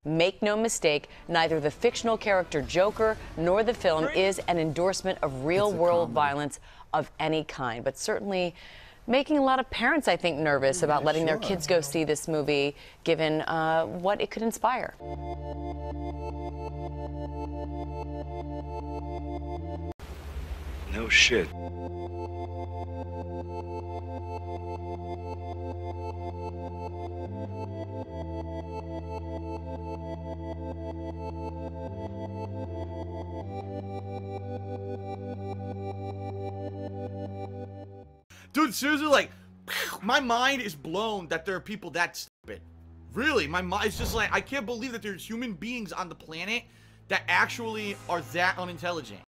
Make no mistake, neither the fictional character Joker nor the film is an endorsement of real-world violence of any kind, but certainly making a lot of parents, I think, nervous about letting their kids go see this movie, given what it could inspire. No shit. Dude, seriously, like, my mind is blown that there are people that stupid. Really, my mind is just like, I can't believe that there's human beings on the planet that actually are that unintelligent.